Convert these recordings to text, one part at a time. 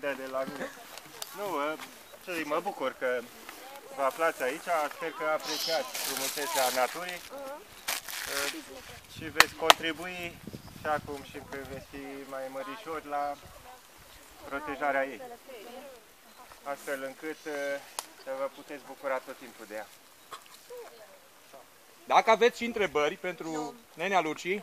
dea de la mine. Nu, ce zic, mă bucur că vă aflați aici, sper că apreciați frumusețea naturii și veți contribui și acum și când veți fi mai mărișori la protejarea ei, astfel încât să vă puteți bucura tot timpul de ea. Dacă aveți și întrebări pentru nenea Luci...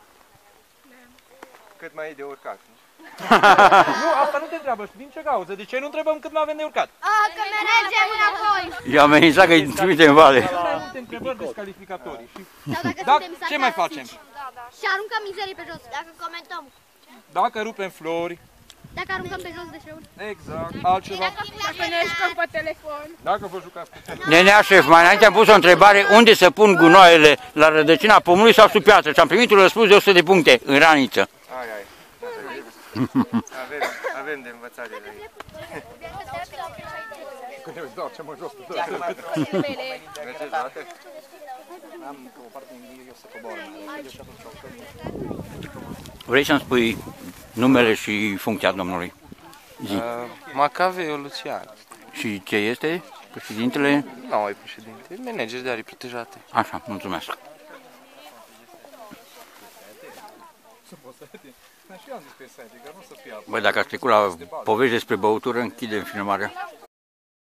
Cât mai e de urcat, nu? Nu, asta nu te întreabă. Din ce cauză? De ce nu întrebăm cât mai avem de urcat? Că mergem înapoi. I-a amenințat că îi trimite în vale. Sunt mai multe întrebări descalificatorii. Dacă ce mai facem? Și aruncăm mizerii pe jos. Dacă comentăm. Dacă rupem flori. Dacă aruncăm pe jos deșeuri. Exact. Altceva. Dacă ne jucăm pe telefon. Dacă vă jucați pe telefon. Nenea șef, mai înainte am pus o întrebare, unde să pun gunoaiele, la rădăcina pomului sau sub piatră? Și am primit un răspuns de 100 de puncte, în raniță. Ai. Avem de învățat de la ei. Când eu îți dau ce mă jos. Vrei să-mi spui numele și funcția domnului? Macavei Lucian. Și ce este? Președintele? Nu e președinte, e manager de arii protejate. Așa, mulțumesc. Băi, dacă ați trecut la povești despre băutură, închidem filmarea.